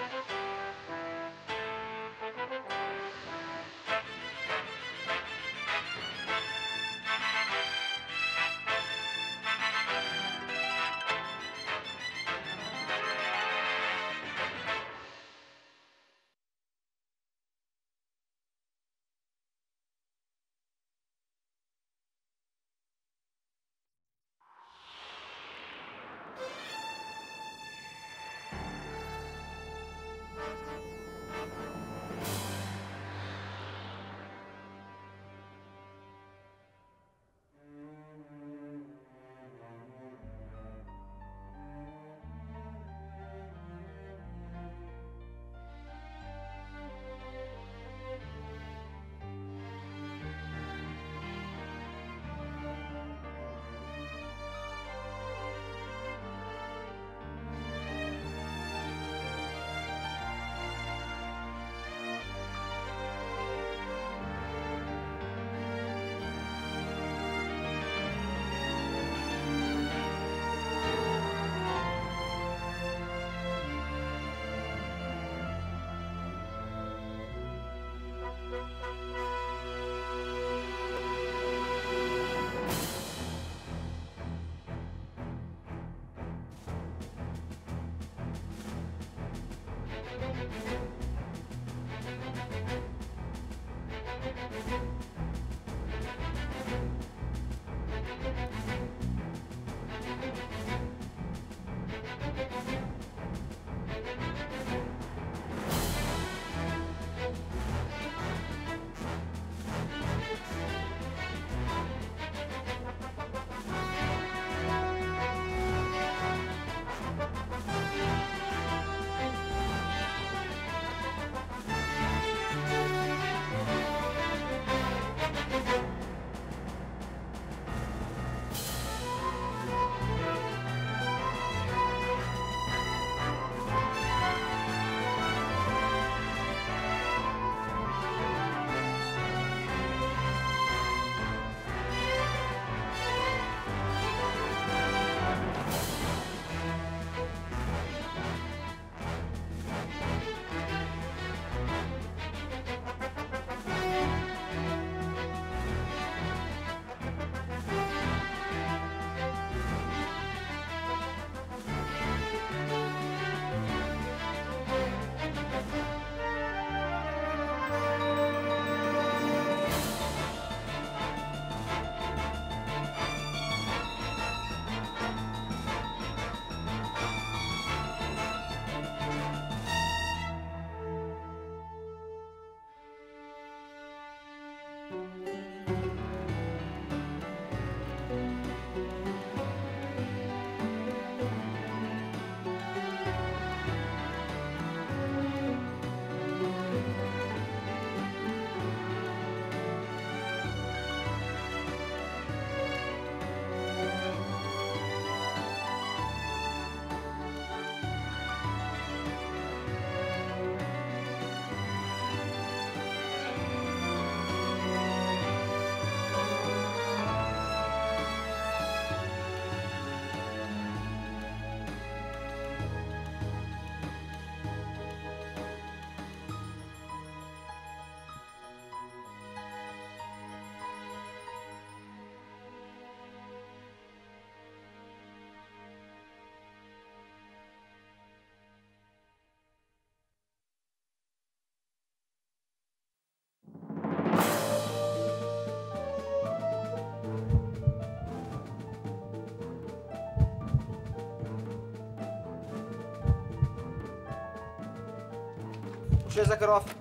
مش ذاكر اقف.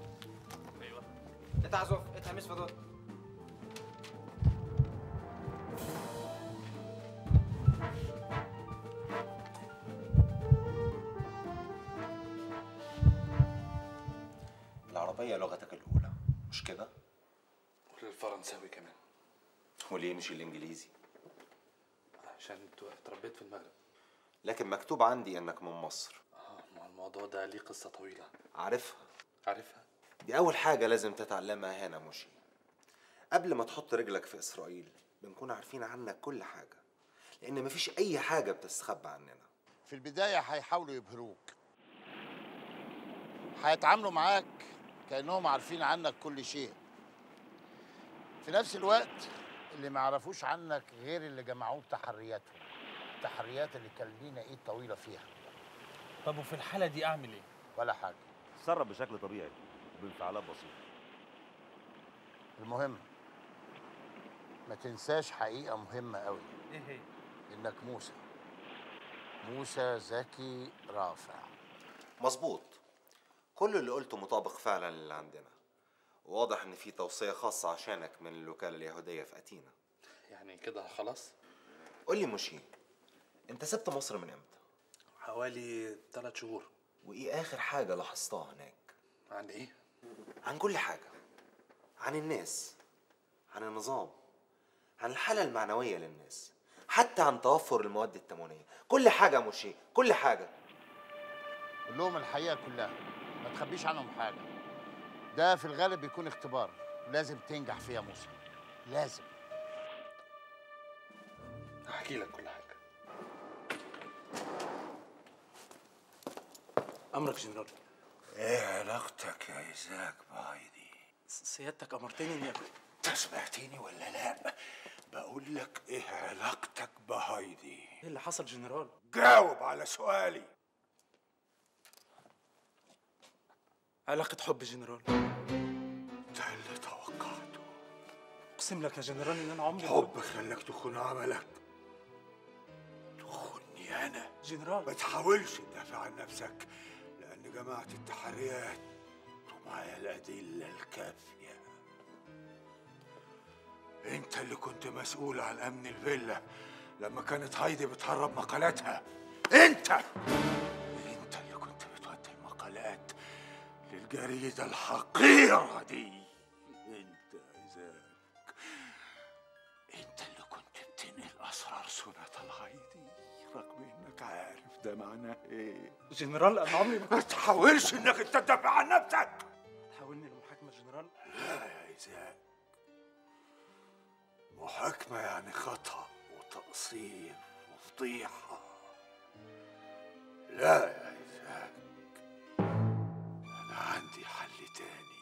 ايوه اتعزف اتهمس فضل. العربية لغتك الأولى مش كده؟ والفرنساوي كمان. وليه مش الإنجليزي؟ عشان اتربيت في المغرب. لكن مكتوب عندي إنك من مصر. ما الموضوع ده ليه قصة طويلة. عارفها؟ عارفها؟ دي أول حاجة لازم تتعلمها هنا مشي. قبل ما تحط رجلك في إسرائيل بنكون عارفين عنك كل حاجة، لأن مفيش أي حاجة بتستخبى عننا. في البداية هيحاولوا يبهروك، هيتعاملوا معاك كأنهم عارفين عنك كل شيء. في نفس الوقت اللي ما يعرفوش عنك غير اللي جمعوه بتحرياتهم، التحريات اللي كان لينا ايد طويله فيها. طب وفي الحالة دي أعمل إيه؟ ولا حاجه. تصرف بشكل طبيعي وبانفعالات بسيطه. المهم ما تنساش حقيقه مهمه قوي. إيه هي؟ انك موسى زكي رافع. مظبوط. كل اللي قلته مطابق فعلا للي عندنا. واضح ان في توصية خاصة عشانك من الوكالة اليهودية في أتينا. يعني كده خلاص؟ قول لي مشي، انت سبت مصر من امتى؟ حوالي 3 شهور. وايه اخر حاجة لاحظتها هناك؟ عن ايه؟ عن كل حاجة، عن الناس، عن النظام، عن الحالة المعنوية للناس، حتى عن توفر المواد التموينية. كل حاجة مشي، كل حاجة. قول لهم الحقيقه كلها، ما تخبيش عنهم حاجه. ده في الغالب بيكون اختبار لازم تنجح فيه يا موسى، لازم. هحكي لك كل حاجة. أمرك جنرال. ايه علاقتك يا إيزاك بهايدي؟ سيادتك أمرتني إني انت سمعتيني ولا لا؟ بقول لك ايه علاقتك بهايدي؟ إيه اللي حصل جنرال؟ جاوب على سؤالي. علاقة حب جنرال. ده اللي توقعته. أقسم لك يا جنرال إن أنا عمري حبك خلاك تخون عملك، تخوني أنا. جنرال ما تحاولش تدافع عن نفسك، لأن جماعة التحريات ومعايا الأدلة الكافية. أنت اللي كنت مسؤول عن أمن الفيلا لما كانت هايدي بتهرب مقالاتها. أنت اللي كنت بتودي المقالات للجريدة الحقيرة دي. أنت إيزاك، أنت اللي كنت بتنقل أسرار سنة الهايدي رغم إنك عارف ده معناه إيه. جنرال أنا عمري ما تحاولش إنك تدافع عن نفسك. تحاولني للمحاكمة جنرال. لا يا إيزاك، محاكمة يعني خطأ وتقصير وفضيحة. لا يا إيزاك، أنا عندي حل تاني.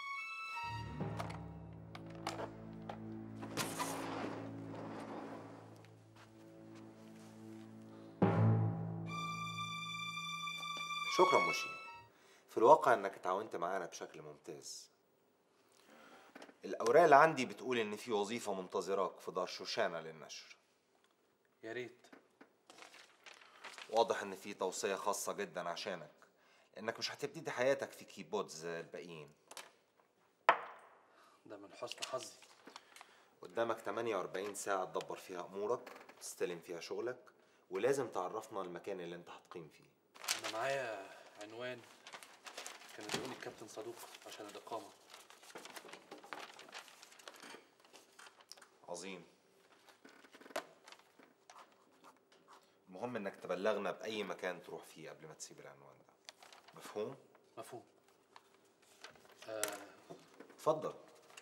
شكرا مشي. في الواقع انك اتعاونت معانا بشكل ممتاز. الأوراق اللي عندي بتقول إن في وظيفة منتظراك في دار شوشانة للنشر. يا ريت. واضح إن في توصية خاصة جدا عشانك، إنك مش هتبتدي حياتك في كيبوتز زي الباقيين. ده من حسن حظي. قدامك 48 ساعة تدبر فيها أمورك، تستلم فيها شغلك، ولازم تعرفنا المكان اللي أنت هتقيم فيه. أنا معايا عنوان كان ادوني الكابتن صدوق عشان الإقامة. عظيم. المهم إنك تبلغنا بأي مكان تروح فيه قبل ما تسيب العنوان ده. مفهوم؟ مفهوم. اتفضل.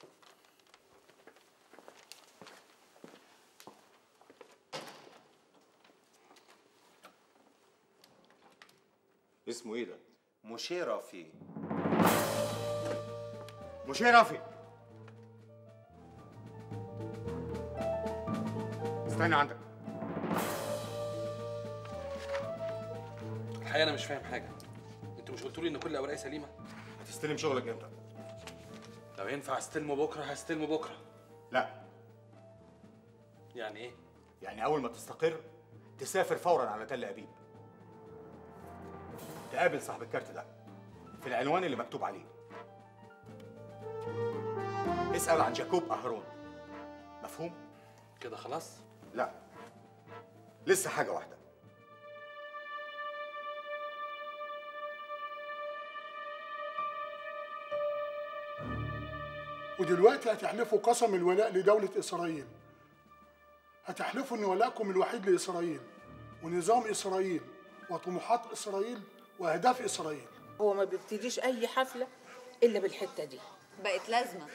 اسمه ايه ده؟ مشي رافي. مشي رافي. استنى عندك. الحقيقة أنا مش فاهم حاجة. أنتوا مش قلتوا لي إن كل أوراقي سليمة؟ هتستلم شغلك امتى؟ لو ينفع استلمه بكرة هستلمه بكرة. لا، يعني إيه؟ يعني أول ما تستقر تسافر فورا على تل أبيب. تقابل صاحب الكارت ده في العنوان اللي مكتوب عليه. اسأل عن جاكوب أهرون. مفهوم؟ كده خلاص؟ لا، لسه حاجة واحدة. ودلوقتي هتحلفوا قسم الولاء لدولة إسرائيل. هتحلفوا إن ولاءكم الوحيد لإسرائيل ونظام إسرائيل وطموحات إسرائيل وأهداف إسرائيل. هو ما بيبتديش أي حفلة إلا بالحتة دي. بقت لازمة.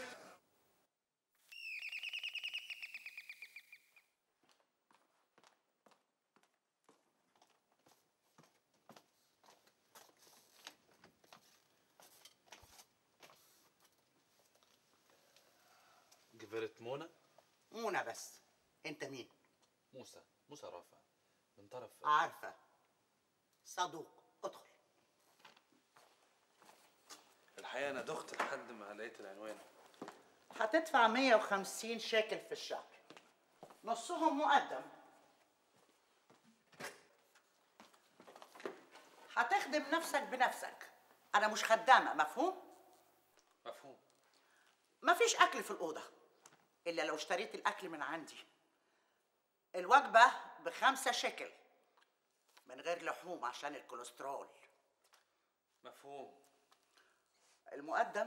جفرت منى. منى بس. انت مين؟ موسى رافع من طرف. عارفه. صدوق. ادخل. الحقيقه انا دخت لحد ما لقيت العنوان. هتدفع 150 شيكل في الشهر، نصهم مقدم. هتخدم نفسك بنفسك، انا مش خدامه. مفهوم؟ مفهوم. مفيش اكل في الاوضه الا لو اشتريت الاكل من عندي. الوجبه ب5 شيكل من غير لحوم عشان الكوليسترول. مفهوم. المقدم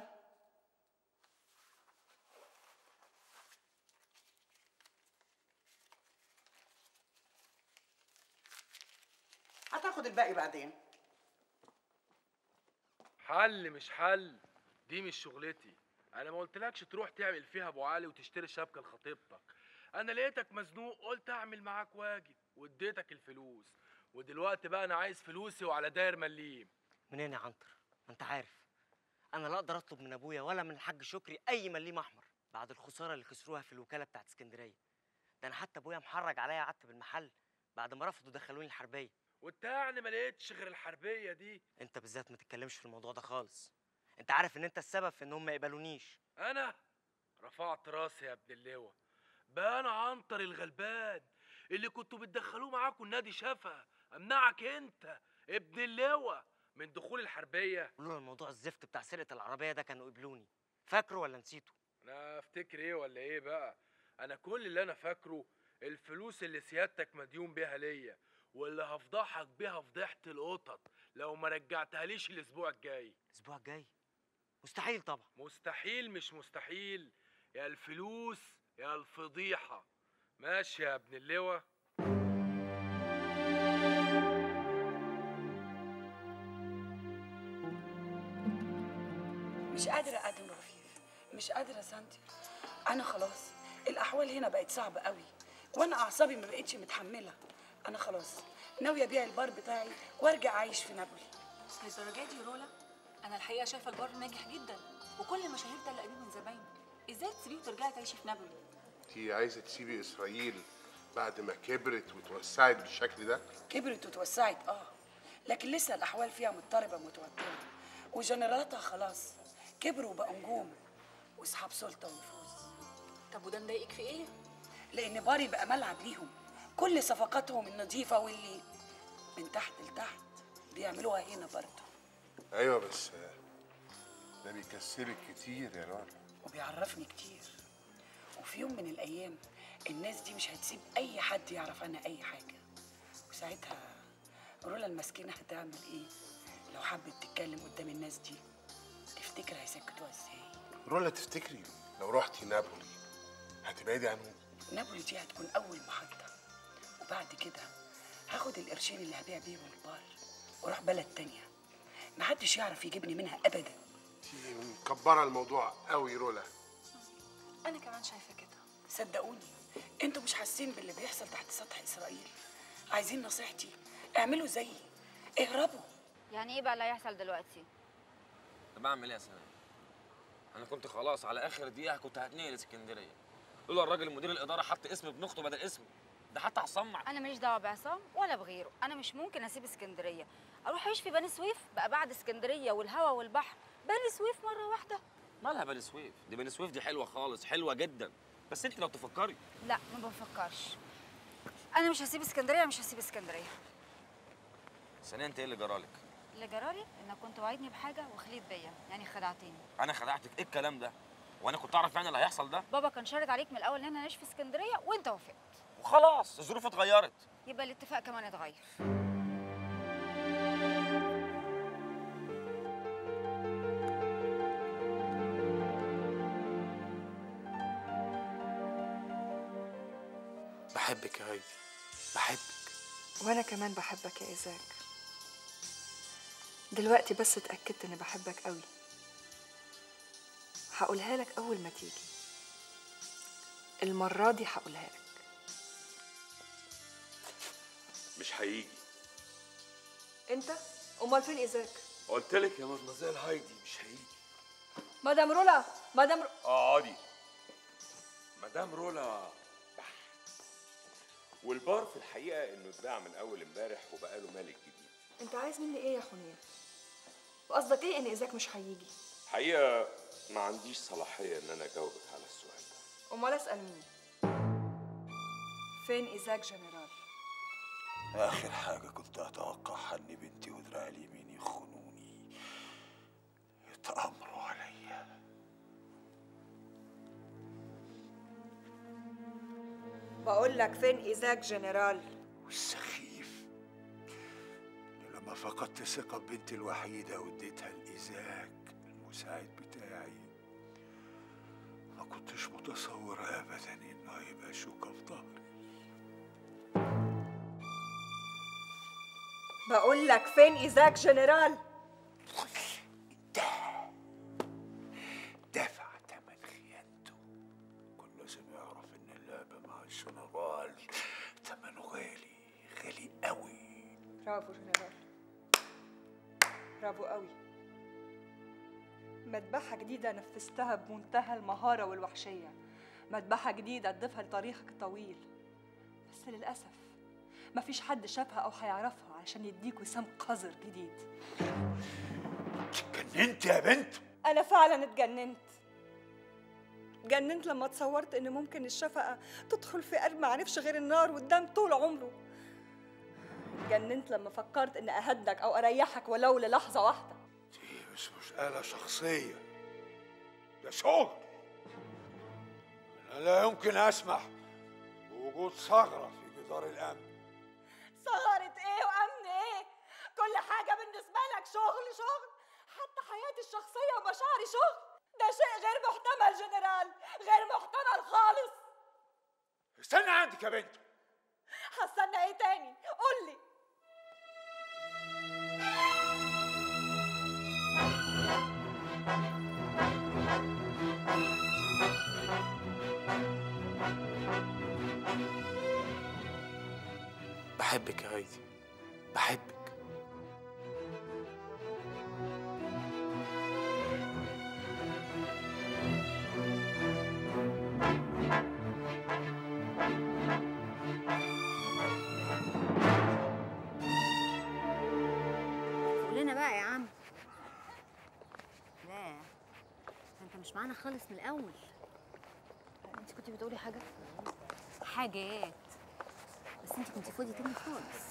هتاخد الباقي بعدين. حل مش حل، دي مش شغلتي. انا ما قلتلكش تروح تعمل فيها ابو علي وتشتري شبكه لخطيبتك. انا لقيتك مزنوق قلت اعمل معاك واجب واديتك الفلوس، ودلوقتي بقى انا عايز فلوسي وعلى داير مليم. منين يا عنتر؟ ما انت عارف انا لا اقدر اطلب من ابويا ولا من الحاج شكري اي مليم احمر بعد الخساره اللي خسروها في الوكاله بتاعت اسكندريه. ده انا حتى ابويا محرج عليا قعدت بالمحل بعد ما رفضوا دخلوني الحربيه. وانت يعني ما لقيتش غير الحربيه دي؟ انت بالذات ما تتكلمش في الموضوع ده خالص. انت عارف ان انت السبب في ان هم ما يقبلونيش. انا رفعت راسي يا ابن اللواء. بقى انا عنتر الغلبان اللي كنتوا بتدخلوه معاكوا النادي شفا امنعك انت ابن اللواء من دخول الحربيه. لولا الموضوع الزفت بتاع سرقه العربيه ده كانوا قبلوني. فاكره ولا نسيته؟ انا افتكر ايه ولا ايه بقى؟ انا كل اللي انا فاكره الفلوس اللي سيادتك مديون بيها ليا، واللي هفضحك بيها فضيحه القطط لو ما رجعتهاليش الاسبوع الجاي. الاسبوع الجاي؟ مستحيل طبعا. مستحيل مش مستحيل، يا الفلوس يا الفضيحه. ماشي يا ابن اللواء. مش قادرة أقدم رفيف، مش قادرة سانتي. أنا خلاص الأحوال هنا بقت صعبة قوي، وأنا أعصابي ما بقتش متحملة. أنا خلاص ناوية أبيع البار بتاعي وأرجع أعيش في نابولي. للدرجة دي يا رولا؟ أنا الحقيقة شايفة البار ناجح جدا، وكل المشاهير ده اللي قريب من زباينه. إزاي تسيبيه وترجعي تعيشي في نابولي؟ أنتِ عايزة تسيبي إسرائيل بعد ما كبرت وتوسعت بالشكل ده؟ كبرت وتوسعت لكن لسه الأحوال فيها مضطربة متوترة، وجنرالاتها خلاص كبروا وبقوا نجوم واصحاب سلطه ونفوذ. طب وده مضايقك في ايه؟ لان باري بقى ملعب ليهم، كل صفقاتهم النظيفه واللي من تحت لتحت بيعملوها هنا برضه. ايوه بس ده بيكسبك كتير يا رولا. وبيعرفني كتير، وفي يوم من الايام الناس دي مش هتسيب اي حد يعرف عنها اي حاجه، وساعتها رولا المسكينه هتعمل ايه لو حبت تتكلم قدام الناس دي؟ تفتكر هيسكتوها ازاي؟ رولا تفتكري لو رحتي نابولي هتبعدي عنهم؟ نابولي دي هتكون أول محطة، وبعد كده هاخد القرشين اللي هبيع بيهم البار واروح بلد تانية محدش يعرف يجيبني منها أبدا. انتي مكبرة الموضوع قوي رولا. أنا كمان شايفة كده. صدقوني انتوا مش حاسين باللي بيحصل تحت سطح إسرائيل. عايزين نصيحتي اعملوا زيي، اهربوا. يعني ايه بقى اللي هيحصل دلوقتي؟ طب اعمل ايه يا سلام؟ انا كنت خلاص على اخر دقيقه كنت هتنقل اسكندريه، لولا الراجل مدير الاداره حط اسم ابن اخته بدل اسمي، ده حتى هصمع. انا ماليش دعوه بعصام ولا بغيره، انا مش ممكن اسيب اسكندريه اروح اعيش في بني سويف بقى بعد اسكندريه والهوا والبحر. بني سويف مره واحده. مالها بني سويف؟ دي بني سويف دي حلوه خالص، حلوه جدا، بس انت لو تفكري. لا ما بفكرش، انا مش هسيب اسكندريه، مش هسيب اسكندريه. ثانيا انت ايه اللي جرالك؟ اللي جرالي انك كنت وعدني بحاجه وخليت بيا، يعني خدعتني. انا خدعتك؟ ايه الكلام ده؟ وانا كنت اعرف يعني اللي هيحصل ده؟ بابا كان شارط عليك من الاول ان انا اعيش في اسكندريه وانت وافقت، وخلاص الظروف اتغيرت. يبقى الاتفاق كمان اتغير. بحبك يا هايدي، بحبك. وانا كمان بحبك يا إيزاك. دلوقتي بس اتأكدت اني بحبك قوي. هقولها لك اول ما تيجي، المرة دي هقولها لك. مش هيجي. انت؟ امال فين إيزاك؟ قلت لك يا مدمزيل هايدي مش هيجي. مدام رولا، مدام اقعدي. مدام رولا بح. والبار في الحقيقه انه اتباع من اول امبارح وبقاله مالك جديد. انت عايز مني ايه يا حنين؟ وقصدك ايه ان ايزاك مش هيجي؟ الحقيقه ما عنديش صلاحيه ان انا اجاوبك على السؤال ده. امال اسال مين؟ فين ايزاك جنرال؟ آخر حاجة كنت أتوقعها إن بنتي ودراعي اليمين يخونوني، يتآمروا عليا. بقول لك فين ايزاك جنرال؟ والسخيف لما فقدت ثقة ببنتي الوحيدة واديتها لإيزاك المساعد بتاعي، ما كنتش متصور أبدا إنه هيبقى شوكة في ظهري. بقول لك فين ايزاك جنرال؟ دفع تمن خيانته. كل لازم يعرف إن اللعبة مع الجنرال تمنه غالي، غالي قوي. برافو جنرال، برافو قوي. مذبحة جديدة نفذتها بمنتهى المهارة والوحشية، مذبحة جديدة تضيفها لتاريخك الطويل، بس للأسف مفيش حد شافها أو هيعرفها عشان يديك وسام قذر جديد. اتجننت يا بنت؟ أنا فعلا اتجننت. اتجننت لما تصورت إن ممكن الشفقة تدخل في قلب ما عرفش غير النار والدم طول عمره. اتجننت لما فكرت إن أهدك أو أريحك ولو للحظة واحدة. دي مش آلة شخصية، ده شغل. أنا لا يمكن أسمح بوجود ثغرة في جدار الأمن. ثغرة إيه وأمن إيه؟ كل حاجة بالنسبة لك شغل شغل، حتى حياتي الشخصية ومشاعري شغل. ده شيء غير محتمل جنرال، غير محتمل خالص. استنى عندك يا بنت. هستنى إيه تاني؟ قول لي. بحبك يا هايدي، بحبك. قول لنا بقى يا عم. لا انت مش معانا خالص من الاول. انت كنت بتقولي حاجات بس انت كنت فاضيه تاني خالص.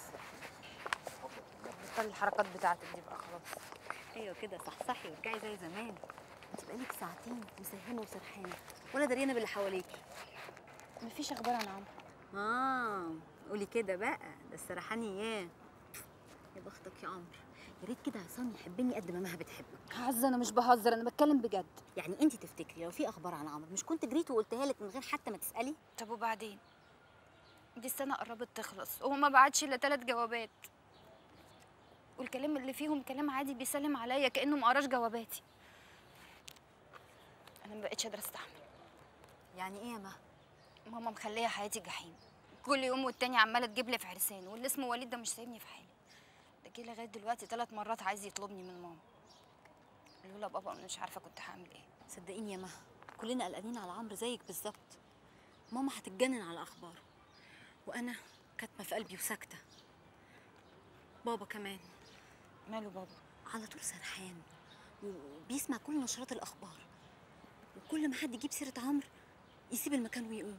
بطلي الحركات بتاعتك دي بقى خلاص. ايوه كده صحصحي وارجعي زي زمان. انت بقالك ساعتين مسيهمه وسرحانه ولا دريانه باللي حواليكي. مفيش اخبار عن عمرو. قولي كده بقى، ده السرحان اياه. يا بختك يا عمرو، يا ريت كده عصام يحبني قد ما مها بتحبك. عزه انا مش بهزر، انا بتكلم بجد. يعني انت تفتكري لو في اخبار عن عمرو مش كنت جريت وقلتها لك من غير حتى ما تسالي؟ طب وبعدين؟ دي السنة قربت تخلص وهو ما بعتش إلا 3 جوابات، والكلام اللي فيهم كلام عادي بيسلم عليا كأنه ما قراش جواباتي. أنا ما بقتش قادرة أستحمل. يعني إيه يا مها؟ ماما مخلية حياتي جحيم، كل يوم والتاني عمالة تجيب لي في عرسان، واللي اسمه وليد ده مش سايبني في حالي. ده جه لغاية دلوقتي 3 مرات عايز يطلبني من ماما. لولا بابا مش عارفة كنت هعمل إيه. صدقيني يا مها، كلنا قلقانين على عمرو زيك بالظبط. ماما هتتجنن على أخباره، وأنا كاتمة في قلبي وساكتة. بابا كمان. ماله بابا؟ على طول سرحان وبيسمع كل نشرات الأخبار، وكل ما حد يجيب سيرة عمرو يسيب المكان ويقوم.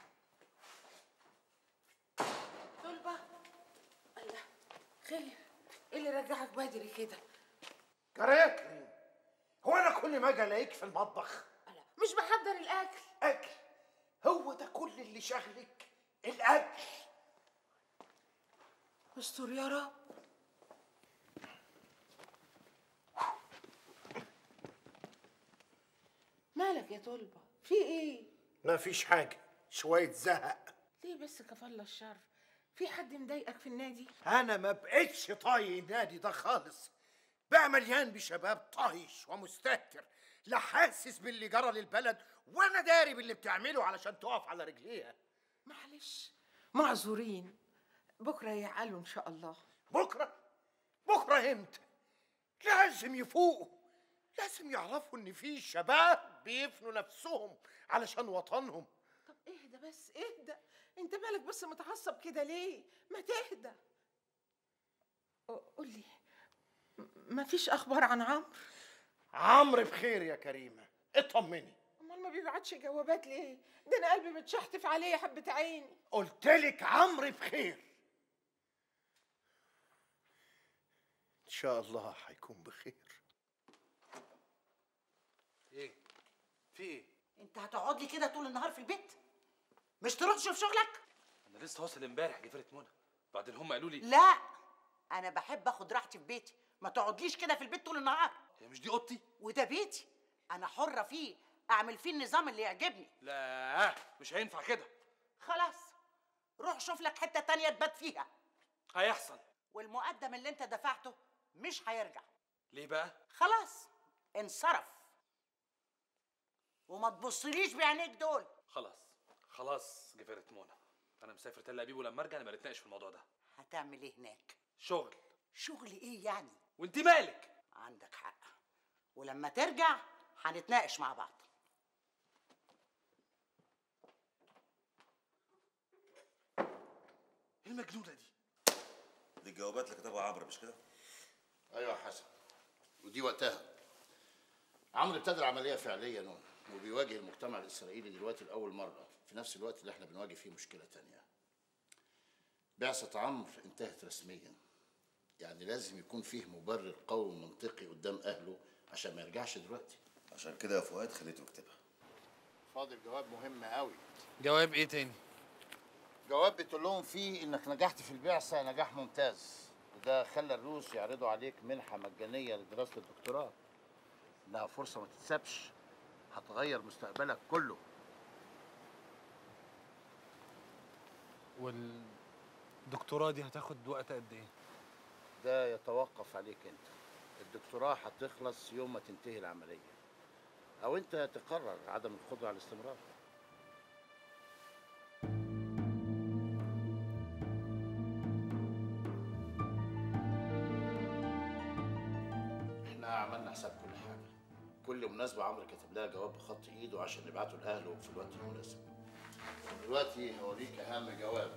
طلبة، الله خير، ايه اللي رجعك بدري كده؟ جريتني. هو انا كل ما اجي الاقيك في المطبخ؟ مش بحضر الاكل. اكل؟ هو ده كل اللي شغلك؟ الاكل؟ استر يا رب. مالك يا طلبة؟ في ايه؟ ما فيش حاجه، شويه زهق. ليه بس كفالة الشر؟ في حد مضايقك في النادي؟ انا ما بقتش طايق النادي ده خالص، بقى مليان بشباب طايش ومستهتر، لا حاسس باللي جرى للبلد وانا داري باللي بتعمله علشان تقف على رجليها. معلش، معذورين، بكره يعقلوا ان شاء الله. بكره؟ بكره امتى؟ لازم يفوقوا، لازم يعرفوا ان في شباب بيفنوا نفسهم علشان وطنهم، اهدى بس اهدى. انت مالك بس متعصب كده ليه؟ ما تهدى. قولي، مفيش اخبار عن عمرو؟ عمرو بخير يا كريمه، اطمني. امال ما بيبعتش جوابات ليه؟ ده انا قلبي متشحتف عليه يا حبه عيني. قلتلك عمرو بخير. ان شاء الله هيكون بخير. ايه؟ في ايه؟ انت هتقعد لي كده طول النهار في البيت؟ مش تروح تشوف شغلك؟ انا لسه واصل امبارح جفرة منى، بعدين هم قالوا لي لا، انا بحب اخد راحتي في بيتي، ما تقعدليش كده في البيت طول النهار. هي مش دي اوضتي؟ وده بيتي، انا حرة فيه، اعمل فيه النظام اللي يعجبني. لا مش هينفع كده. خلاص، روح شوف لك حتة تانية تبات فيها. هيحصل. والمقدم اللي انت دفعته مش هيرجع. ليه بقى؟ خلاص انصرف، وما تبصليش بعينيك دول. خلاص جفرة منى، انا مسافر تل ابيب ولما ارجع نبقى نتناقش في الموضوع ده. هتعمل ايه هناك؟ شغل. شغل ايه يعني؟ وانت مالك؟ عندك حق، ولما ترجع هنتناقش مع بعض. ايه المجنونه دي؟ دي الجوابات اللي كتبها عمرو مش كده؟ ايوه يا حسن، ودي وقتها. عمرو ابتدى العمليه فعليا وبيواجه المجتمع الاسرائيلي دلوقتي لاول مره في نفس الوقت اللي احنا بنواجه فيه مشكله تانية. بعثه عمرو انتهت رسميا، يعني لازم يكون فيه مبرر قوي ومنطقي قدام اهله عشان ما يرجعش دلوقتي. عشان كده يا فؤاد خليته يكتبها. فاضل جواب مهم قوي. جواب ايه تاني؟ جواب بتقول لهم فيه انك نجحت في البعثه نجاح ممتاز، وده خلى الروس يعرضوا عليك منحه مجانيه لدراسه الدكتوراه. انها فرصه ما تتسابش، هتغير مستقبلك كله. والدكتوراه دي هتاخد وقت قد ايه؟ ده يتوقف عليك انت. الدكتوراه هتخلص يوم ما تنتهي العمليه، او انت تقرر عدم القدره على الاستمرار. احنا عملنا حساب كل حاجه. كل مناسبه عمرو كاتب لها جواب بخط ايده عشان نبعته لاهله في الوقت المناسب. دلوقتي هوريك اهم جواب.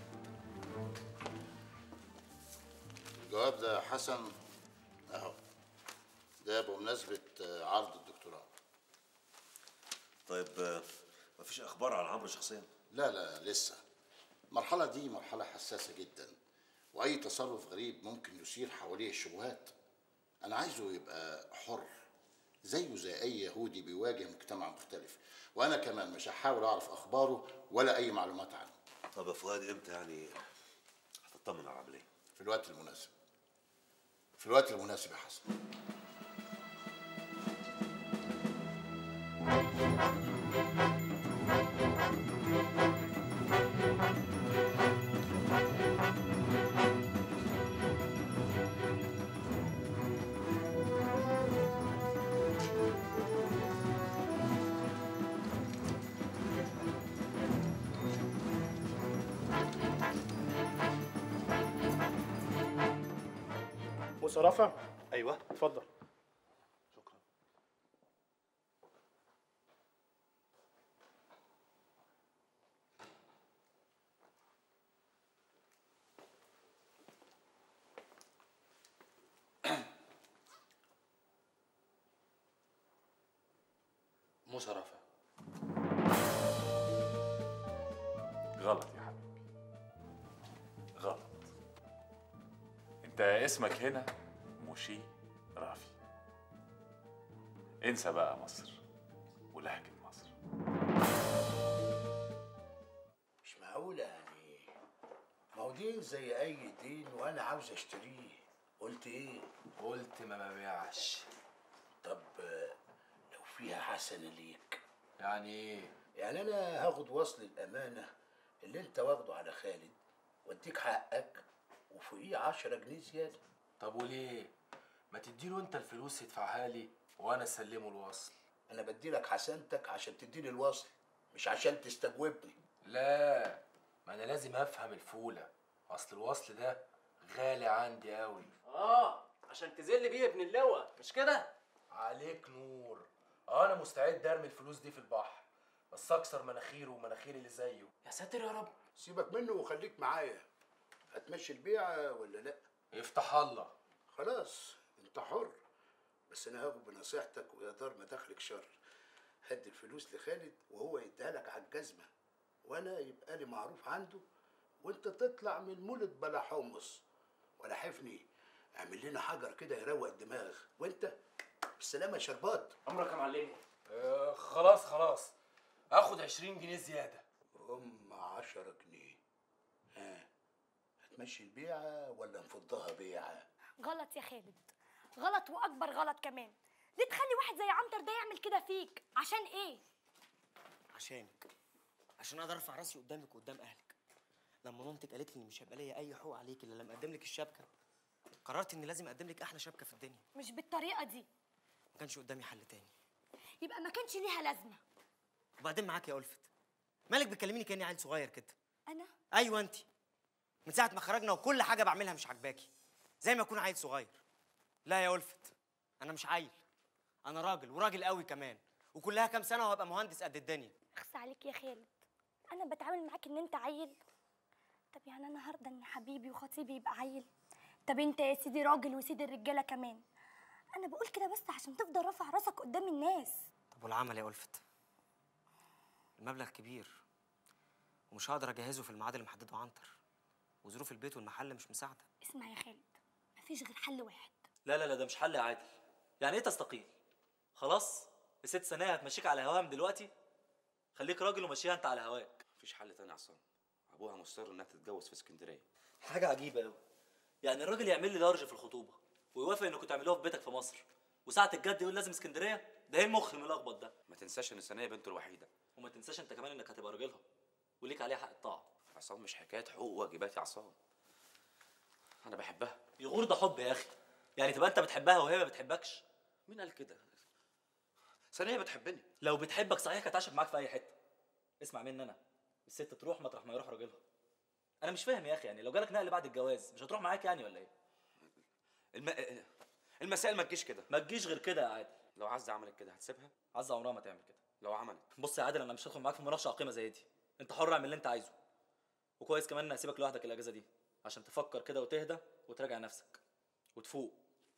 الجواب ده حسن اهو، ده بمناسبه عرض الدكتوراه. طيب مفيش اخبار عن عمرو شخصيا؟ لا لسه. المرحله دي مرحله حساسه جدا، واي تصرف غريب ممكن يثير حواليه الشبهات. انا عايزه يبقى حر زيه زي اي يهودي بيواجه مجتمع مختلف، وانا كمان مش هحاول اعرف اخباره ولا اي معلومات عنه. طب يا فؤاد امتى يعني هتطمن على العمليه؟ في الوقت المناسب. في الوقت المناسب يا حسن. موسى رافع؟ ايوه اتفضل. موسى رافع. غلط يا حبيبي، غلط. انت اسمك هنا موشي رافي. انسى بقى مصر ولهجة مصر. مش معقولة يعني. ما هو دين زي أي دين وأنا عاوز أشتريه. قلت إيه؟ قلت ما ببيعش. طب لو فيها حسنة ليك. يعني إيه؟ يعني أنا هاخد وصل الأمانة اللي أنت واخده على خالد وأديك حقك وفوقيه 10 جنيه زيادة. طب وليه؟ ما تديله أنت الفلوس يدفعها لي وأنا أسلمه الوصل. أنا بديلك حسنتك عشان تديني الوصل، مش عشان تستجوبني. لا، ما أنا لازم أفهم الفولة، أصل الوصل ده غالي عندي قوي. عشان تذل بيه ابن اللواء، مش كده؟ عليك نور. أنا مستعد أرمي الفلوس دي في البحر، بس اكسر مناخيره ومناخير اللي زيه. يا ساتر يا رب. سيبك منه وخليك معايا. هتمشي البيعه ولا لا؟ يفتح الله. خلاص انت حر، بس انا هاخد بنصيحتك ويا دار ما دخلك شر. هدي الفلوس لخالد وهو يديها لك على الجزمه، وانا يبقى لي معروف عنده، وانت تطلع من المولد بلا حمص ولا حفني. اعمل لنا حجر كده يروق الدماغ، وانت بالسلامه يا شربات. عمرك يا معلمي. خلاص هاخد 20 جنيه زياده. هم 10 جنيه. ها هتمشي البيعه ولا نفضها بيعه؟ غلط يا خالد، غلط واكبر غلط كمان. ليه تخلي واحد زي عنتر ده يعمل كده فيك؟ عشان ايه؟ عشان اقدر ارفع راسي قدامك وقدام اهلك. لما مامتك قالت لي ان مش هيبقى ليا اي حقوق عليك الا لما اقدم لك الشبكه، قررت اني لازم اقدم لك احلى شبكه في الدنيا. مش بالطريقه دي. ما كانش قدامي حل تاني. يبقى ما كانش ليها لازمه. وبعدين معاك يا ألفت، مالك بتكلميني كاني عيل صغير كده؟ انا؟ ايوه انت. من ساعه ما خرجنا وكل حاجه بعملها مش عاجباكي، زي ما اكون عيل صغير. لا يا ألفت، انا مش عيل، انا راجل وراجل قوي كمان، وكلها كام سنه وهبقى مهندس قد الدنيا. اخس عليك يا خالد، انا بتعامل معاك ان انت عيل. طب يعني انا هرضى ان حبيبي وخطيبي يبقى عيل؟ طب انت يا سيدي راجل وسيدي الرجاله كمان. انا بقول كده بس عشان تفضل رافع راسك قدام الناس. طب والعمل يا ألفت؟ المبلغ كبير ومش هقدر اجهزه في الميعاد اللي محدده عنتر، وظروف البيت والمحل مش مساعده. اسمع يا خالد، مفيش غير حل واحد. لا ده مش حل يا عادل. يعني ايه تستقيل؟ خلاص الست ثانيه هتمشيك على هواها من دلوقتي؟ خليك راجل ومشيها انت على هواك. مفيش حل تاني يا عصام. ابوها مصر انها تتجوز في اسكندريه. حاجه عجيبه قوي. يعني الراجل يعمل لي درج في الخطوبه ويوافق انكم تعملوها في بيتك في مصر، وساعه الجد يقول لازم اسكندريه؟ ده ايه المخ الملخبط ده؟ ما تنساش ان ثانيه بنته الوحيده. وما تنساش انت كمان انك هتبقى راجلها وليك عليها حق الطاعه. عصام مش حكايه حقوق وواجبات يا عصام. انا بحبها. يغور ده حب يا اخي. يعني تبقى انت بتحبها وهي ما بتحبكش؟ مين قال كده؟ ثانيه بتحبني. لو بتحبك صحيح كانت عاشت معاك في اي حته. اسمع مني انا، الست تروح مطرح ما يروح راجلها. انا مش فاهم يا اخي، يعني لو جالك نقل بعد الجواز مش هتروح معاك يعني ولا ايه؟ المسائل ما تجيش كده. ما تجيش غير كده يا عادل. لو عزة عملت كده هتسيبها؟ عزة عمرها ما تعمل كده. لو عملت؟ بص يا عادل، انا مش هدخل معاك في مناقشه عقيمه زي دي. انت حر اعمل اللي انت عايزه. وكويس كمان اني هسيبك لوحدك الاجازه دي عشان تفكر كده وتهدى وتراجع نفسك وتفوق.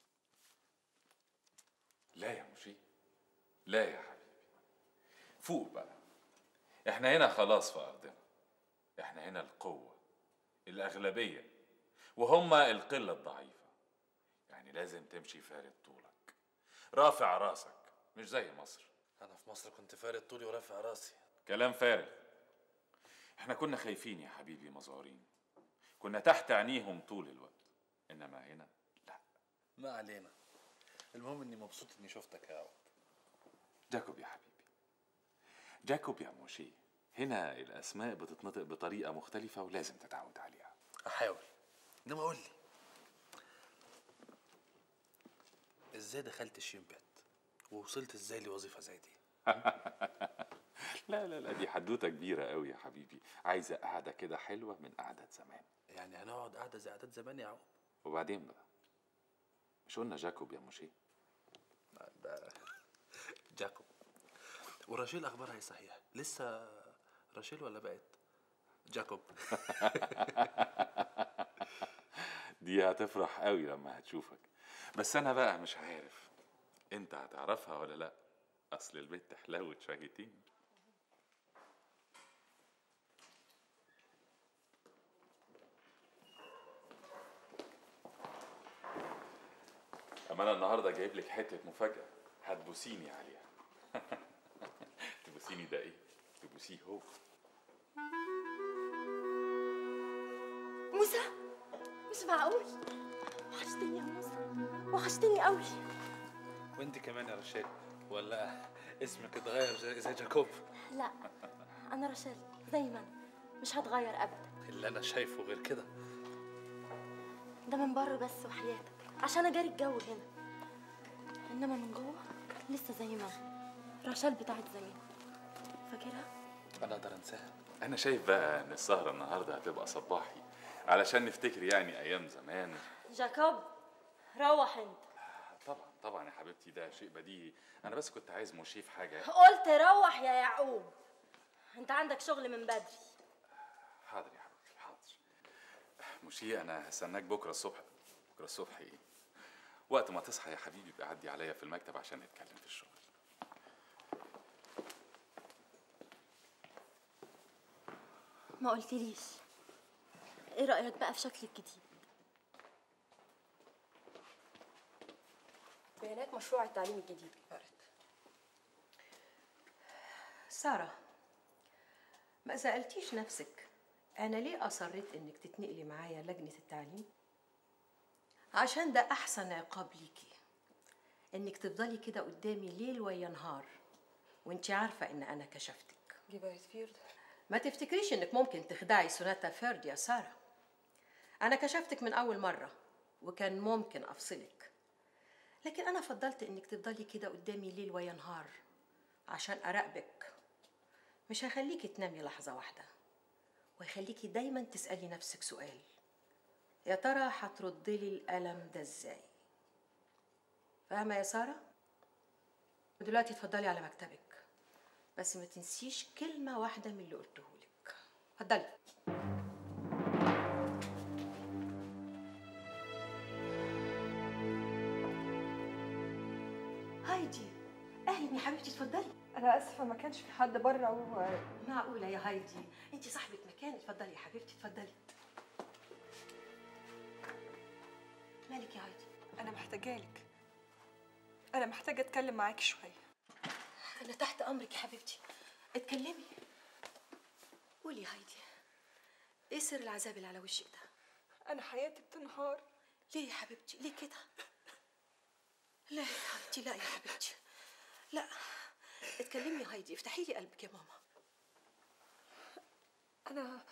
لا يا مشي، لا يا حبيبي، فوق بقى. احنا هنا خلاص في ارضنا. احنا هنا القوه، الاغلبيه، وهم القله الضعيفه. يعني لازم تمشي فارد طولك، رافع راسك، مش زي مصر. انا في مصر كنت فارد طولي ورافع راسي. كلام فارغ. احنا كنا خايفين يا حبيبي مزارين، كنا تحت عينيهم طول الوقت، انما هنا لا. ما علينا، المهم اني مبسوط اني شفتك يا عوض. جاكوب يا حبيبي، جاكوب يا موشي. هنا الاسماء بتتنطق بطريقه مختلفه ولازم تتعود عليها. احاول. انما قول لي، ازاي دخلت الشيمبات ووصلت ازاي لوظيفه زي دي؟ لا دي حدوته كبيره قوي يا حبيبي، عايزه قعده كده حلوه من قعدات زمان. يعني هنقعد قعده زي قعدات زمان يا عوض؟ وبعدين بقى، مش قلنا جاكوب يا موشي؟ ده جاكوب. وراشيل اخبارها ايه صحيح؟ لسه راشيل ولا بقت جاكوب؟ دي هتفرح قوي لما هتشوفك، بس انا بقى مش عارف انت هتعرفها ولا لا، اصل البنت حلاوه شهيتين. اما انا النهارده جايب لك حته مفاجاه هتبوسيني عليها. تبوسيني ده ايه؟ تبوسيه هو. موسى، مش معقول. وحشتني يا موسى، وحشتني قوي. وانت كمان يا رشيل، ولا اسمك اتغير زي جاكوب؟ لا، انا رشال زي ما انا، مش هتغير ابدا. اللي انا شايفه غير كده. ده من بره بس وحياتك، عشان اجاري الجو هنا، انما من جوه لسه زي ما انا، رشال بتاعت زمان. فاكرها؟ انا اقدر انساها؟ انا شايف بقى ان السهره النهارده هتبقى صباحي علشان نفتكر يعني ايام زمان. جاكوب روح انت. طبعا يا حبيبتي، ده شيء بديهي. انا بس كنت عايز موشي في حاجه. قلت روح يا يعقوب. انت عندك شغل من بدري. حاضر يا حبيبتي حاضر. مشي انا هستناك بكره الصبح. بكره الصبح ايه؟ وقت ما تصحى يا حبيبي يبقى عدي عليا في المكتب عشان نتكلم في الشغل. ما قلتليش ايه رأيك بقى في شكل الجديد؟ بيانات مشروع التعليم الجديد. سارة، ما سألتيش نفسك أنا ليه أصريت إنك تتنقلي معايا لجنة التعليم؟ عشان ده أحسن عقاب ليكي، إنك تفضلي كده قدامي ليل ويا نهار وإنتي عارفة إن أنا كشفتك. ما تفتكريش إنك ممكن تخدعي سوناتا فيرد يا سارة. أنا كشفتك من أول مرة وكان ممكن أفصلك، لكن أنا فضلت إنك تفضلي كده قدامي ليل ويا نهار عشان أراقبك. مش هخليكي تنامي لحظة واحدة، ويخليكي دايما تسألي نفسك سؤال: يا ترى هتردي لي الألم ده إزاي؟ فاهمة يا سارة؟ ودلوقتي اتفضلي على مكتبك، بس ما تنسيش كلمة واحدة من اللي قلتهولك. اتفضلي. هايدي، أهلا يا حبيبتي، اتفضلي. انا اسفه ما كانش في حد بره معقولة يا هايدي؟ انت صاحبة مكان. اتفضلي يا حبيبتي اتفضلي. مالك يا هايدي؟ انا محتاجالك، انا محتاجه اتكلم معاكي شويه. انا تحت امرك يا حبيبتي، اتكلمي. قولي يا هايدي، ايه سر العذاب اللي على وشك ده؟ انا حياتي بتنهار. ليه يا حبيبتي؟ ليه كده؟ لا يا هايدي، لا يا حبيبتي، لا. اتكلمي يا هايدي، افتحي لي قلبك يا ماما. انا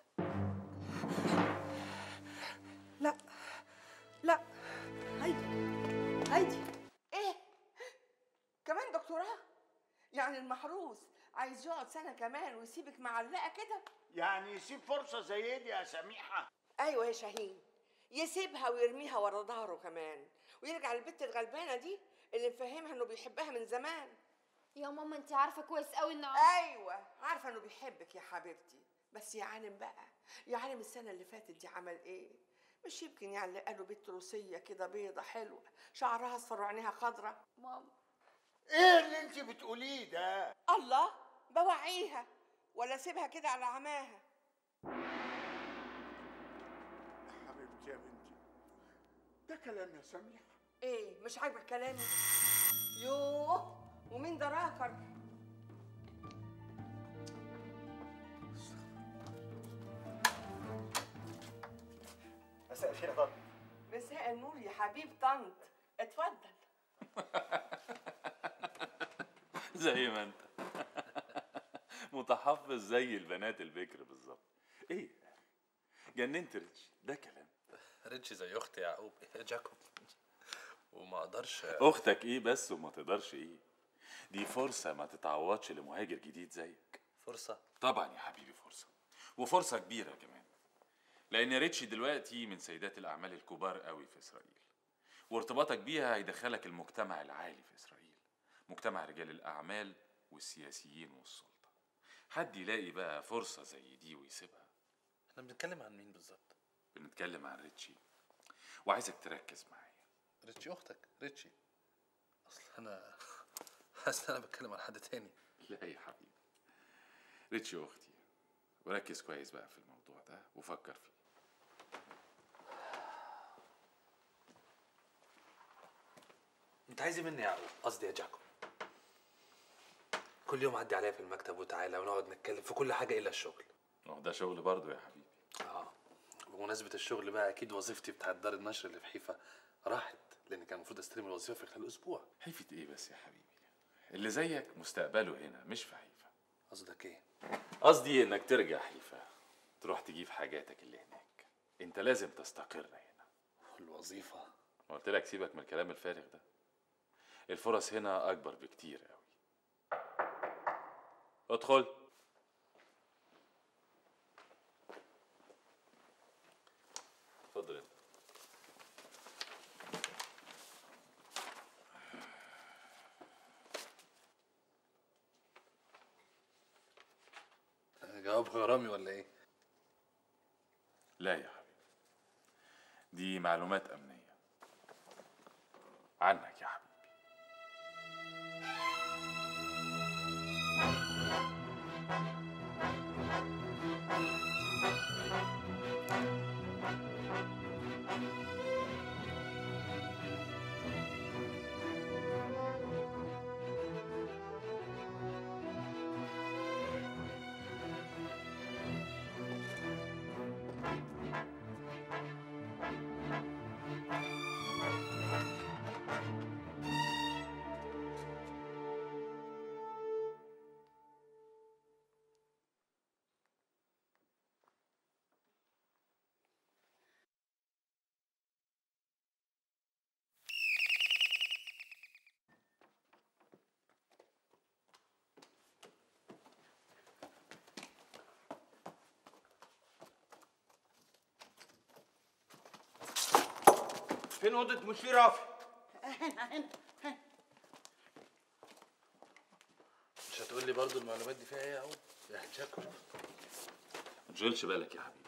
لا لا. هايدي، هايدي، ايه كمان دكتوراه؟ يعني المحروس عايز يقعد سنه كمان ويسيبك معلقه كده؟ يعني يسيب فرصة زي دي يا سميحة؟ ايوه يا شاهين، يسيبها ويرميها ورا ظهره كمان، ويرجع للبت الغلبانه دي اللي مفهمها انه بيحبها من زمان. يا ماما انت عارفه كويس قوي ان ايوه عارفه انه بيحبك يا حبيبتي، بس يا عالم بقى، يا عالم السنه اللي فاتت دي عمل ايه؟ مش يمكن يعلق له بنت روسيه كده بيضه حلوه، شعرها اصفر وعينيها خضره؟ ماما ايه اللي انت بتقوليه ده؟ الله، بوعيها ولا اسيبها كده على عماها؟ حبيبتي يا بنتي، ده كلام يا سميحة. ايه مش عاجبك كلامي؟ يوه، ومين ده راكر؟ مساء الخير يا طنط. مساء النور يا حبيب طنط، اتفضل. زي ما انت متحفظ زي البنات البكر بالظبط. ايه جننت ريتش؟ ده كلام. ريتش زي اختي يعقوب جاكوب، وما اقدرش. اختك ايه بس وما تقدرش ايه؟ دي فرصه ما تتعوضش لمهاجر جديد زيك. فرصه؟ طبعا يا حبيبي فرصه، وفرصه كبيره كمان، لان ريتش دلوقتي من سيدات الاعمال الكبار قوي في اسرائيل، وارتباطك بيها هيدخلك المجتمع العالي في اسرائيل، مجتمع رجال الاعمال والسياسيين والسلطه. حد يلاقي بقى فرصه زي دي ويسيبها؟ احنا بنتكلم عن مين بالظبط؟ بنتكلم عن ريتشي، وعايزك تركز معايا. ريتشي اختك؟ ريتشي اصل انا حاسس انا بتكلم عن حد تاني. لا يا حبيبي، ريتشي اختي، وركز كويس بقى في الموضوع ده وفكر فيه. انت عايز ايه مني يا يعقوب؟ قصدي يا جاكوب. كل يوم عدي عليا في المكتب وتعالى ونقعد نتكلم في كل حاجه الا الشغل. ده شغل برضه يا حبيبي. بمناسبه الشغل بقى، اكيد وظيفتي بتاعت دار النشر اللي في حيفا راحت، لان كان المفروض استلم الوظيفه في خلال اسبوع. حيفة ايه بس يا حبيبي؟ اللي زيك مستقبله هنا مش في حيفا. قصدك ايه؟ قصدي انك ترجع حيفا، تروح تجيب حاجاتك اللي هناك. انت لازم تستقر هنا. الوظيفه؟ قلت لك سيبك من الكلام الفارغ ده، الفرص هنا اكبر بكتير قوي. ادخل. اتفضل انت. جواب غرامي ولا ايه؟ لا يا حبيبي، دي معلومات أمنية عنك يا حبيبي. فين اوضه مشير رافي؟ هنا. مش هتقول لي برضه المعلومات دي فيها ايه يا عم؟ يا شكر. ما تشغلش بالك يا حبيبي،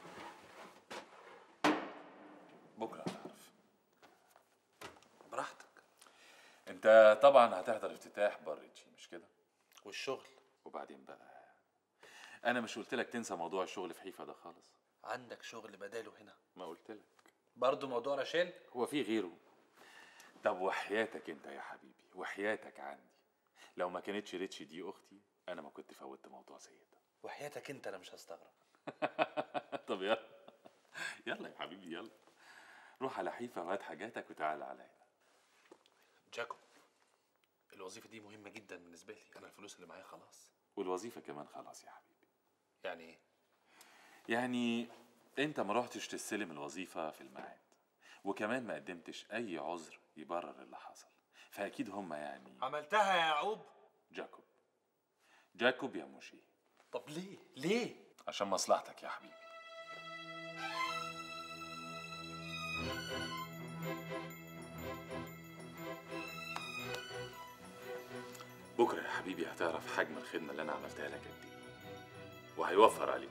بكره هتعرف. براحتك. انت طبعا هتحضر افتتاح باريتشي مش كده؟ والشغل؟ وبعدين بقى، انا مش قلت لك تنسى موضوع الشغل في حيفا ده خالص؟ عندك شغل بداله هنا؟ ما قلت لك برضه موضوع رشال؟ هو في غيره؟ طب وحياتك انت يا حبيبي، وحياتك عندي، لو ما كانتش ريتشي دي اختي انا ما كنت فوتت موضوع زي ده. وحياتك انت انا مش هستغرب. طب يلا يلا يا حبيبي يلا، روح على حيفا وهات حاجاتك وتعال عليا. جاكوب، الوظيفة دي مهمة جدا بالنسبة لي، أنا الفلوس اللي معايا خلاص. والوظيفة كمان خلاص يا حبيبي. يعني إيه؟ يعني أنت ما رحتش تستلم الوظيفة في الميعاد، وكمان ما قدمتش أي عذر يبرر اللي حصل، فأكيد هما يعني. عملتها يا يعقوب؟ جاكوب يا موشي. طب ليه؟ ليه؟ عشان مصلحتك يا حبيبي. بكرة يا حبيبي هتعرف حجم الخدمة اللي أنا عملتها لك قد إيه، وهيوفر عليك.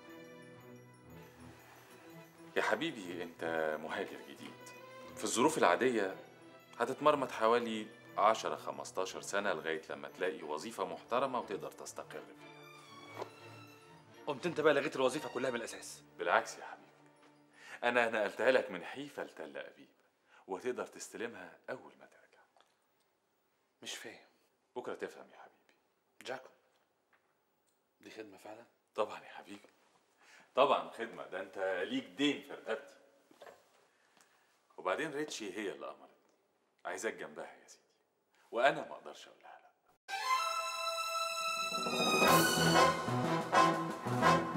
يا حبيبي أنت مهاجر جديد، في الظروف العادية هتتمرمط حوالي 10-15 سنة لغاية لما تلاقي وظيفة محترمة وتقدر تستقر فيها. قمت أنت بقى لغيت الوظيفة كلها من الأساس. بالعكس يا حبيبي، أنا نقلتها لك من حيفا لتل أبيب، وتقدر تستلمها أول ما ترجع. مش فاهم. بكرة تفهم يا حبيبي. جاكوب، دي خدمة فعلا؟ طبعا يا حبيبي، طبعا خدمة، ده أنت ليك دين في رقبتي. وبعدين ريتشي هي اللي أمرت، عايزاك جنبها يا سيدي، وأنا ما أقدرش أقول لها لا.